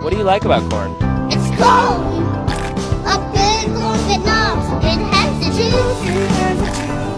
What do you like about corn? It's cold. A good corn that knobs. It has the juice.